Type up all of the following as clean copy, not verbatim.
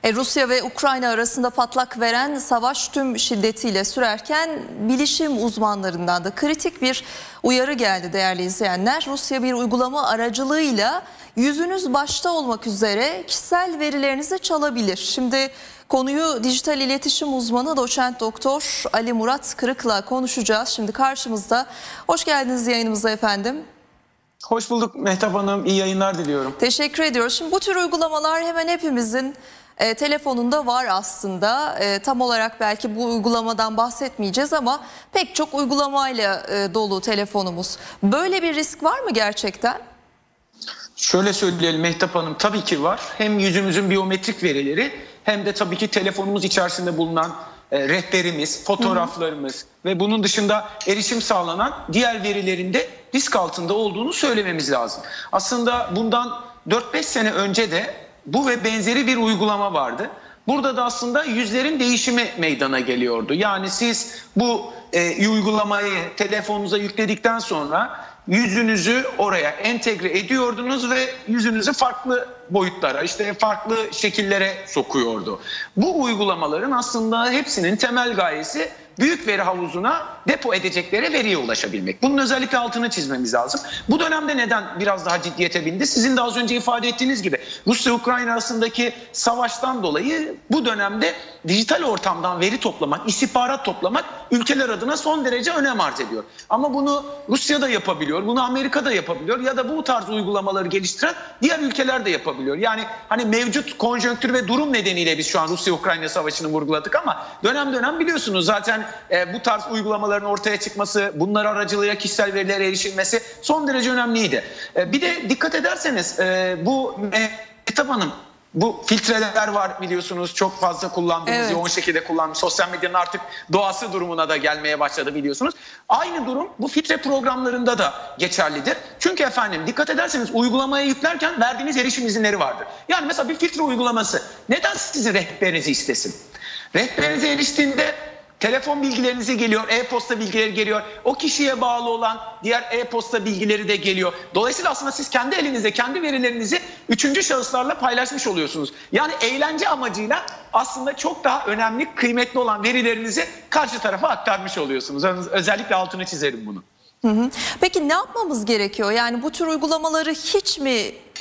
Rusya ve Ukrayna arasında patlak veren savaş tüm şiddetiyle sürerken bilişim uzmanlarından da kritik bir uyarı geldi değerli izleyenler. Rusya bir uygulama aracılığıyla yüzünüz başta olmak üzere kişisel verilerinizi çalabilir. Şimdi konuyu dijital iletişim uzmanı doçent doktor Ali Murat Kırık'la konuşacağız. Şimdi karşımızda. Hoş geldiniz yayınımıza efendim. Hoş bulduk Mehtap Hanım. İyi yayınlar diliyorum. Teşekkür ediyoruz. Şimdi bu tür uygulamalar hemen hepimizin telefonunda var aslında. Tam olarak belki bu uygulamadan bahsetmeyeceğiz ama pek çok uygulamayla dolu telefonumuz. Böyle bir risk var mı gerçekten? Şöyle söyleyelim Mehtap Hanım, tabii ki var. Hem yüzümüzün biyometrik verileri hem de tabii ki telefonumuz içerisinde bulunan rehberimiz, fotoğraflarımız ve bunun dışında erişim sağlanan diğer verilerinde risk altında olduğunu söylememiz lazım. Aslında bundan 4-5 sene önce de bu ve benzeri bir uygulama vardı. Burada da aslında yüzlerin değişimi meydana geliyordu. Yani siz bu uygulamayı telefonunuza yükledikten sonra yüzünüzü oraya entegre ediyordunuz ve yüzünüzü farklı boyutlara, işte farklı şekillere sokuyordu. Bu uygulamaların aslında hepsinin temel gayesi büyük veri havuzuna depo edecekleri veriye ulaşabilmek. Bunun özellikle altını çizmemiz lazım. Bu dönemde neden biraz daha ciddiyete bindi? Sizin de az önce ifade ettiğiniz gibi Rusya-Ukrayna arasındaki savaştan dolayı bu dönemde dijital ortamdan veri toplamak, istihbarat toplamak ülkeler adına son derece önem arz ediyor. Ama bunu Rusya da yapabiliyor, bunu Amerika da yapabiliyor ya da bu tarz uygulamaları geliştiren diğer ülkeler de yapabiliyor. Yani hani mevcut konjonktür ve durum nedeniyle biz şu an Rusya-Ukrayna savaşını vurguladık ama dönem dönem biliyorsunuz zaten bu tarz uygulamaların ortaya çıkması, bunlar aracılığıyla kişisel verilere erişilmesi son derece önemliydi. Bir de dikkat ederseniz bu Mehtap Hanım, bu filtreler var biliyorsunuz, çok fazla kullandığımız, yoğun şekilde kullandığımız, sosyal medyanın artık doğası durumuna da gelmeye başladı biliyorsunuz. Aynı durum bu filtre programlarında da geçerlidir. Çünkü efendim dikkat ederseniz uygulamaya yüklerken verdiğiniz erişim izinleri vardır. Yani mesela bir filtre uygulaması neden sizin rehberinizi istesin? Rehberinize eriştiğinde telefon bilgilerinize geliyor, e-posta bilgileri geliyor. O kişiye bağlı olan diğer e-posta bilgileri de geliyor. Dolayısıyla aslında siz kendi elinizde, kendi verilerinizi üçüncü şahıslarla paylaşmış oluyorsunuz. Yani eğlence amacıyla aslında çok daha önemli, kıymetli olan verilerinizi karşı tarafa aktarmış oluyorsunuz. Özellikle altını çizerim bunu. Peki ne yapmamız gerekiyor? Yani bu tür uygulamaları hiç mi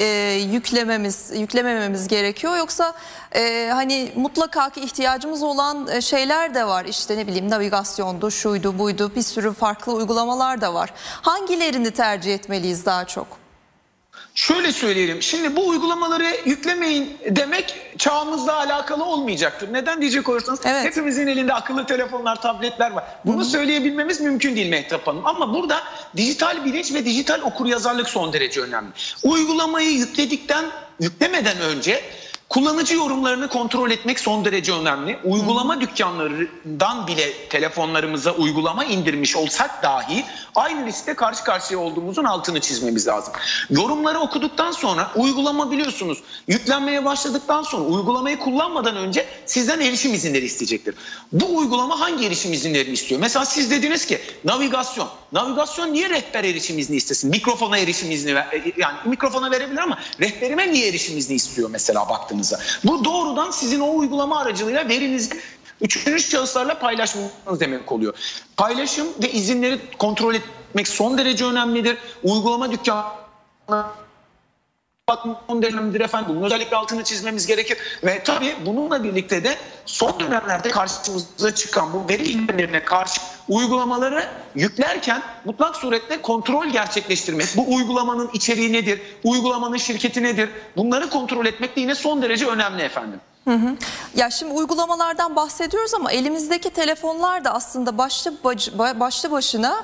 yüklemememiz gerekiyor? Yoksa hani mutlaka ki ihtiyacımız olan şeyler de var. İşte ne bileyim navigasyondu, şuydu, buydu, bir sürü farklı uygulamalar da var. Hangilerini tercih etmeliyiz daha çok? Şöyle söyleyelim. Şimdi bu uygulamaları yüklemeyin demek çağımızla alakalı olmayacaktır. Neden diyecek olursanız hepimizin elinde akıllı telefonlar, tabletler var. Bunu söyleyebilmemiz mümkün değil Mehtap Hanım. Ama burada dijital bilinç ve dijital okuryazarlık son derece önemli. Uygulamayı yüklemeden önce kullanıcı yorumlarını kontrol etmek son derece önemli. Uygulama dükkanlarından bile telefonlarımıza uygulama indirmiş olsak dahi aynı riskle karşı karşıya olduğumuzun altını çizmemiz lazım. Yorumları okuduktan sonra uygulama biliyorsunuz yüklenmeye başladıktan sonra uygulamayı kullanmadan önce sizden erişim izinleri isteyecektir. Bu uygulama hangi erişim izinlerini istiyor? Mesela siz dediniz ki navigasyon. Navigasyon niye rehber erişim izni istesin? Mikrofona erişim izni yani mikrofona verebilir ama rehberime niye erişim izni istiyor mesela baktığınızda? Bu doğrudan sizin o uygulama aracılığıyla verinizi üçüncü şahıslarla paylaşmanız demek oluyor. Paylaşım ve izinleri kontrol etmek son derece önemlidir. Uygulama dükkanına bakmak son derece önemlidir efendim. Bunun özellikle altını çizmemiz gerekir. Ve tabii bununla birlikte de son dönemlerde karşımıza çıkan bu veri ihlallerine karşı uygulamaları yüklerken mutlak suretle kontrol gerçekleştirmek. Bu uygulamanın içeriği nedir? Uygulamanın şirketi nedir? Bunları kontrol etmek de yine son derece önemli efendim. Ya şimdi uygulamalardan bahsediyoruz ama elimizdeki telefonlar da aslında başlı başına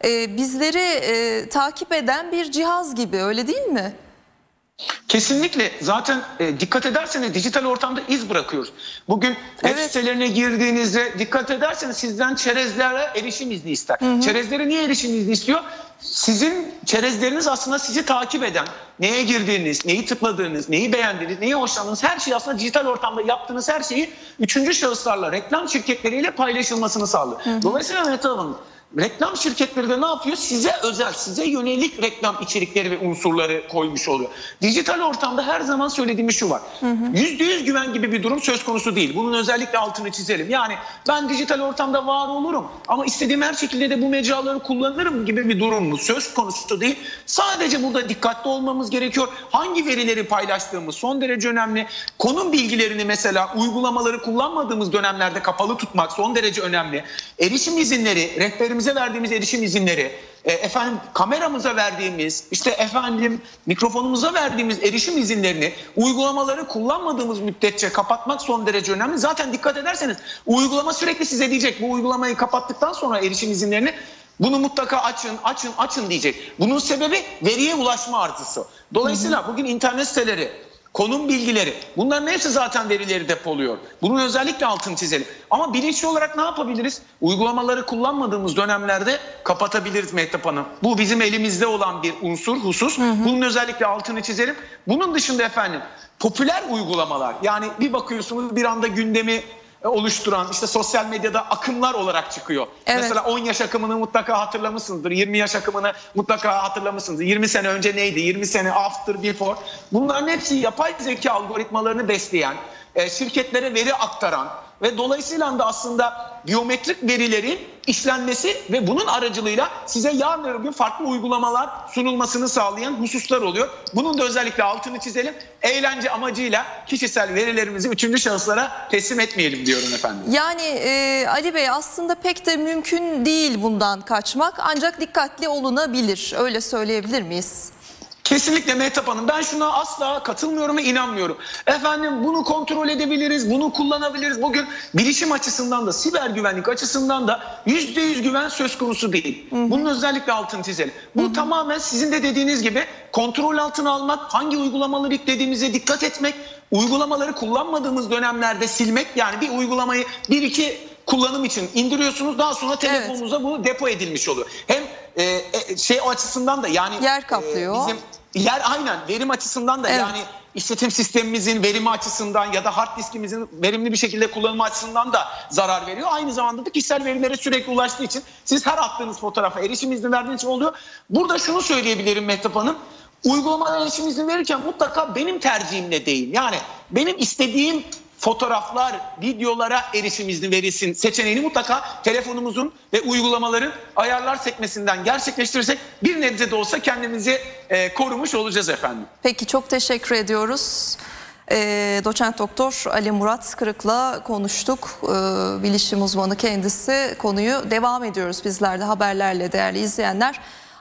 bizleri takip eden bir cihaz gibi, öyle değil mi? Kesinlikle. Zaten dikkat ederseniz dijital ortamda iz bırakıyoruz. Bugün web sitelerine girdiğinizde dikkat ederseniz sizden çerezlere erişim izni ister. Çerezlere niye erişim izni istiyor? Sizin çerezleriniz aslında sizi takip eden, neye girdiğiniz, neyi tıkladığınız, neyi beğendiğiniz, neyi hoşlandığınız her şey aslında dijital ortamda yaptığınız her şeyi üçüncü şahıslarla, reklam şirketleriyle paylaşılmasını sağlıyor. Dolayısıyla Mehtap Hanım, reklam şirketleri de ne yapıyor? Size özel, size yönelik reklam içerikleri ve unsurları koymuş oluyor. Dijital ortamda her zaman söylediğimiz şu var. %100 güven gibi bir durum söz konusu değil. Bunun özellikle altını çizelim. Yani ben dijital ortamda var olurum ama istediğim her şekilde de bu mecraları kullanırım gibi bir durum mu? Söz konusu değil. Sadece burada dikkatli olmamız gerekiyor. Hangi verileri paylaştığımız son derece önemli. Konum bilgilerini mesela uygulamaları kullanmadığımız dönemlerde kapalı tutmak son derece önemli. Erişim izinleri, rehberimize verdiğimiz erişim izinleri, kameramıza verdiğimiz, mikrofonumuza verdiğimiz erişim izinlerini uygulamaları kullanmadığımız müddetçe kapatmak son derece önemli. Zaten dikkat ederseniz uygulama sürekli size diyecek bu uygulamayı kapattıktan sonra erişim izinlerini bunu mutlaka açın diyecek. Bunun sebebi veriye ulaşma arzusu. Dolayısıyla bugün internet siteleri, konum bilgileri, bunların hepsi zaten verileri depoluyor. Bunun özellikle altını çizelim. Ama bilinçli olarak ne yapabiliriz? Uygulamaları kullanmadığımız dönemlerde kapatabiliriz Mehtap Hanım. Bu bizim elimizde olan bir unsur, husus. Bunun özellikle altını çizelim. Bunun dışında popüler uygulamalar. Yani bir bakıyorsunuz bir anda gündemi oluşturan sosyal medyada akımlar olarak çıkıyor. Evet. Mesela 10 yaş akımını mutlaka hatırlamışsınızdır. 20 yaş akımını mutlaka hatırlamışsınızdır. 20 sene önce neydi? 20 sene after, before. Bunların hepsi yapay zeka algoritmalarını besleyen, şirketlere veri aktaran ve dolayısıyla da aslında biyometrik verilerin işlenmesi ve bunun aracılığıyla size yarın öbür gün farklı uygulamalar sunulmasını sağlayan hususlar oluyor. Bunun da özellikle altını çizelim. Eğlence amacıyla kişisel verilerimizi üçüncü şahıslara teslim etmeyelim diyorum efendim. Yani Ali Bey aslında pek de mümkün değil bundan kaçmak, ancak dikkatli olunabilir. Öyle söyleyebilir miyiz? Kesinlikle Mehtap Hanım, ben şuna asla katılmıyorum ve inanmıyorum. Bunu kontrol edebiliriz, bunu kullanabiliriz. Bugün bilişim açısından da siber güvenlik açısından da %100 güven söz konusu değil. Bunun özellikle altını çizelim. Bu tamamen sizin de dediğiniz gibi kontrol altına almak, hangi uygulamaları yüklediğimize dikkat etmek, uygulamaları kullanmadığımız dönemlerde silmek. Yani bir uygulamayı 1-2 kullanım için indiriyorsunuz, daha sonra telefonunuza bu depo edilmiş oluyor. Hem o açısından da yani yer kaplıyor. Aynen verim açısından da yani işletim sistemimizin verimi açısından ya da hard diskimizin verimli bir şekilde kullanımı açısından da zarar veriyor. Aynı zamanda da kişisel verimlere sürekli ulaştığı için siz her attığınız fotoğrafa erişim izni verdiğiniz için oluyor. Burada şunu söyleyebilirim Mehtap Hanım. Uygulamalara erişim izni verirken mutlaka benim tercihimle değil. Yani benim istediğim fotoğraflar, videolara erişim izni verilsin seçeneğini mutlaka telefonumuzun ve uygulamaların ayarlar sekmesinden gerçekleştirirsek bir nebze de olsa kendimizi korumuş olacağız efendim. Peki, çok teşekkür ediyoruz. Doçent Doktor Ali Murat Kırık'la konuştuk. Bilişim uzmanı kendisi. Konuyu devam ediyoruz bizler de haberlerle değerli izleyenler.